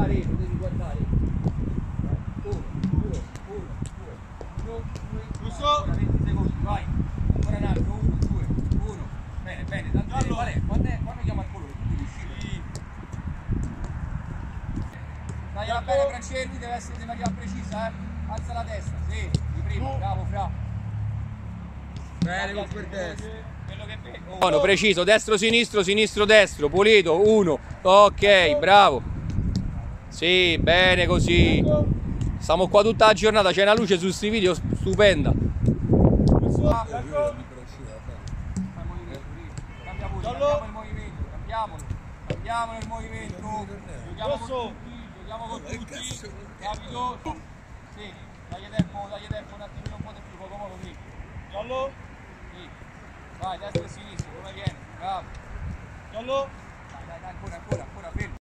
guardare, devi guardare. 1, 2, 1, 2, 2, ancora 20 secondi, vai. Ancora un altro, 1, 2, 1. Bene, bene, tanto qual è? Quando chiama il colore? Tu devi uscire. Tagliala bene Francelli, deve arrivare precisa, Alza la testa, sì, di prima, bravo Fra. Bene, con quel destro. Quello che vedi. Buono, preciso, destro, sinistro, destro, pulito, 1. Ok, bravo. Sì, bene così. Stiamo qua tutta la giornata, c'è una luce su sti video stupenda. Cambiamolo il movimento. Giochiamo con tutti. Rapido. Sì, dagli tempo un attimino, un po' di più, poco sì. Giallo? Sì. Vai, destra e sinistra, come viene? Bravo. Giallo? Dai, ancora, fermo.